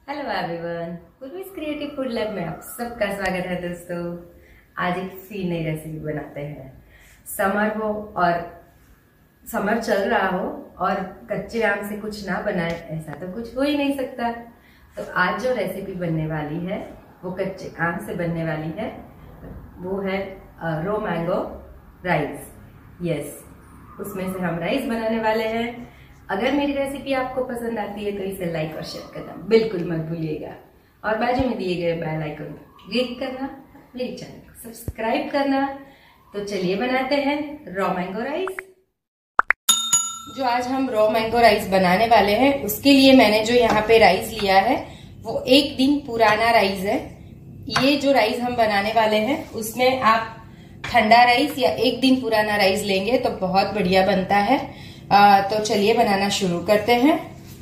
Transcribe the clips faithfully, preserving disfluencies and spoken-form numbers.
Hello everyone, Purvi's creative food lab में आप सबका स्वागत है दोस्तों। आज एक सी नई रेसिपी बनाते हैं। समर हो और समर चल रहा हो और कच्चे आम से कुछ ना बनाए ऐसा तो कुछ हो ही नहीं सकता। तो आज जो रेसिपी बनने वाली है वो कच्चे आम से बनने वाली है। वो है रो मैंगो राइस। यस, उसमें से हम राइस बनाने वाले हैं। अगर मेरी रेसिपी आपको पसंद आती है तो इसे लाइक और शेयर करना बिल्कुल मत भूलिएगा और बाजू में दिए गए बेल आइकन को क्लिक करना, मेरे चैनल को सब्सक्राइब करना। तो चलिए बनाते हैं रॉ मैंगो राइस। जो आज हम रॉ मैंगो राइस बनाने वाले हैं उसके लिए मैंने जो यहाँ पे राइस लिया है वो एक दिन पुराना राइस है। ये जो राइस हम बनाने वाले हैं उसमें आप ठंडा राइस या एक दिन पुराना राइस लेंगे तो बहुत बढ़िया बनता है। आ, तो चलिए बनाना शुरू करते हैं।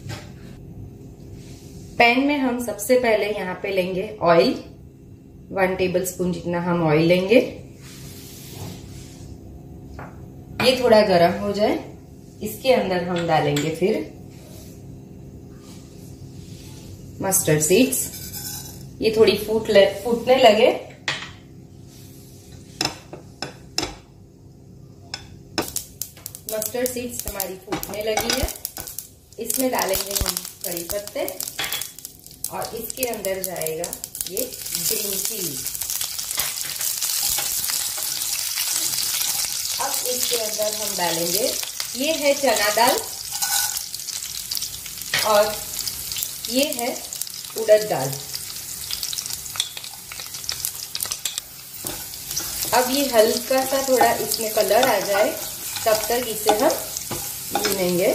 पैन में हम सबसे पहले यहाँ पे लेंगे ऑयल। वन टेबल स्पून जितना हम ऑयल लेंगे। ये थोड़ा गर्म हो जाए, इसके अंदर हम डालेंगे फिर मस्टर्ड सीड्स। ये थोड़ी फूट ले, फूटने लगे मस्टर्ड सीड्स हमारी फूटने लगी है। इसमें डालेंगे हम कड़ी पत्ते और इसके अंदर जाएगा ये ग्रीन चिली। अब इसके अंदर हम डालेंगे, ये है चना दाल और ये है उड़द दाल। अब ये हल्का सा थोड़ा इसमें कलर आ जाए तब तक इसे हम भूनेंगे।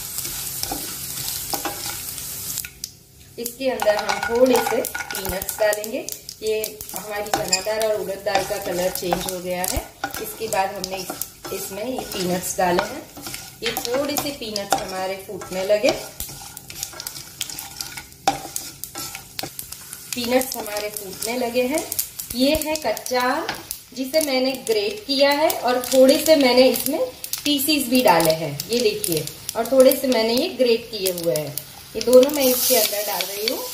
इसके अंदर हम थोड़े से पीनट्स डालेंगे। ये हमारी चना दाल और उड़द दाल का कलर चेंज हो गया है। इसके बाद हमने इस, इसमें ये पीनट्स डाले हैं। ये थोड़े से पीनट्स हमारे फूटने लगे। पीनट्स हमारे फूटने लगे हैं। ये है कच्चा आम जिसे मैंने ग्रेट किया है और थोड़े से मैंने इसमें पीसीस भी डाले हैं। ये देखिए, और थोड़े से मैंने ये ग्रेट किए हुए हैं। ये दोनों मैं इसके अंदर डाल रही हूँ।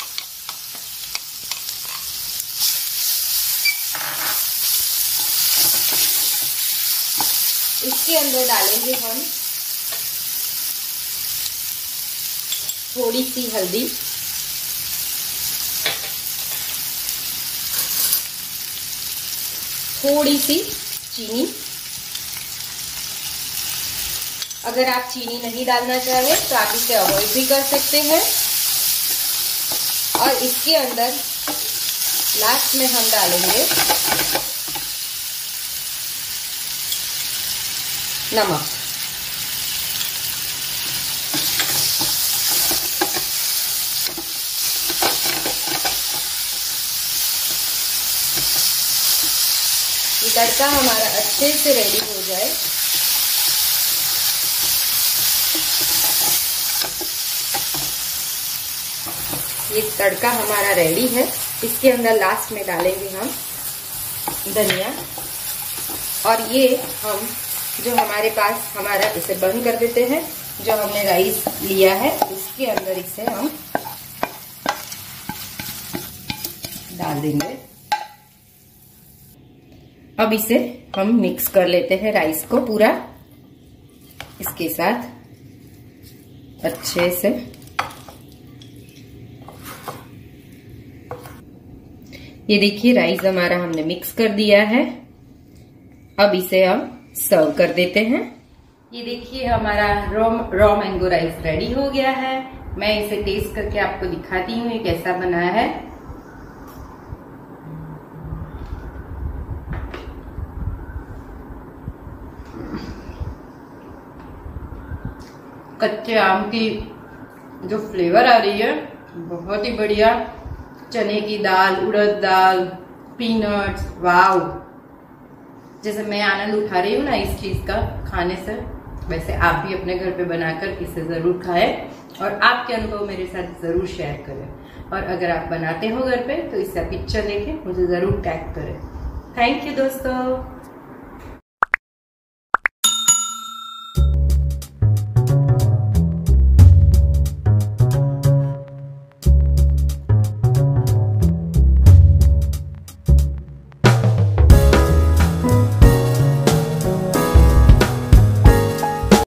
इसके अंदर डालेंगे हम थोड़ी सी हल्दी, थोड़ी सी चीनी। अगर आप चीनी नहीं डालना चाहें तो आप इसे अवॉइड भी कर सकते हैं। और इसके अंदर लास्ट में हम डालेंगे नमक। ये तड़का हमारा अच्छे से रेडी हो जाए ये तड़का हमारा रेडी है। इसके अंदर लास्ट में डालेंगे हम धनिया। और ये हम जो हमारे पास हमारा इसे बंद कर देते हैं। जो हमने राइस लिया है उसके अंदर इसे हम डाल देंगे। अब इसे हम मिक्स कर लेते हैं राइस को पूरा इसके साथ अच्छे से। ये देखिए राइस हमारा हमने मिक्स कर दिया है। अब इसे हम सर्व कर देते हैं। ये देखिए हमारा raw raw mango rice ready हो गया है। मैं इसे टेस्ट करके आपको दिखाती हूँ ये कैसा बना है। कच्चे आम की जो फ्लेवर आ रही है बहुत ही बढ़िया। चने की दाल, उड़द दाल, पीनट्स, वाव। जैसे मैं आनंद उठा रही हूँ ना इस चीज का खाने से, वैसे आप भी अपने घर पे बनाकर इसे जरूर खाएं और आपके अनुभव मेरे साथ जरूर शेयर करें। और अगर आप बनाते हो घर पे तो इसका पिक्चर लेके मुझे जरूर टैग करें। थैंक यू दोस्तों।